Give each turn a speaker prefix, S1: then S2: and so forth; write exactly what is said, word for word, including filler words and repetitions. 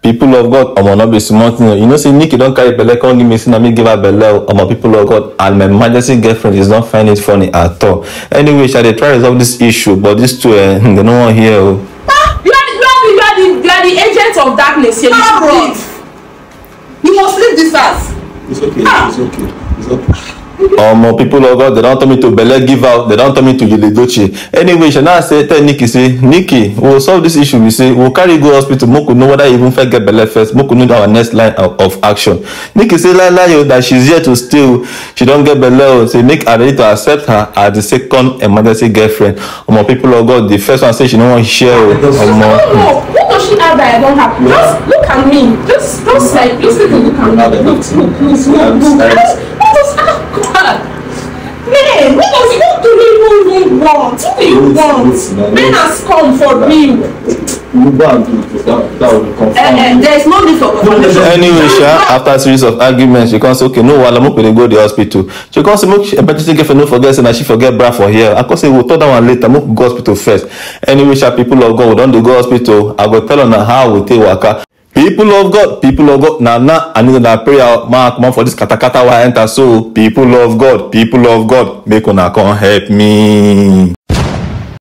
S1: People of God, I'm not be smart. You know, say Nikki don't carry belle, can't give me sin, me give her belle. I'm people of God, and my emergency girlfriend is not finding it funny at all. Anyway, shall they try to resolve this issue? But this two, uh, they don't want to hear.
S2: Ah, you are, you are, you are the, you are the agent of darkness here. You should leave. You must leave this house.
S3: It's okay. Ah. It's okay. It's okay.
S1: Um, people of God, they don't tell me to belle give out, they don't tell me to Yeledoche. Anyway, she now say, tell Nikki, say, Nikki, we'll solve this issue. We say, we'll carry go hospital, Moku know whether even first get belle first, Moku know our next line of, of action. Nikki say, la la yo, that she's here to steal, she don't get belle, say, Nick are ready to accept her as the second emergency girlfriend. Um, people of God, the first one say she don't want to share. Um,
S2: no, no, what does she have that I don't have? Just look at me, just, just like, just look at me. Look, look, look, look, look. God. Man, what does what do you even want? What do you want? Men has come for real. Uh, there is no need for confirmation.
S1: Anyway, Sha, after a series of arguments, she comes okay, no, while I'm going to go to the hospital. She comes say, emergency girlfriend, no forget, and she forget bra for here. I can say, we'll talk that one later, I'm going to go hospital first. Anyway, Sha, people of God, we don't go hospital. I will tell her how we take waka. People of God, people of God, now now I need that prayer, man, come on for this katakata wa enter. So, people of God, people of God, make una come help me.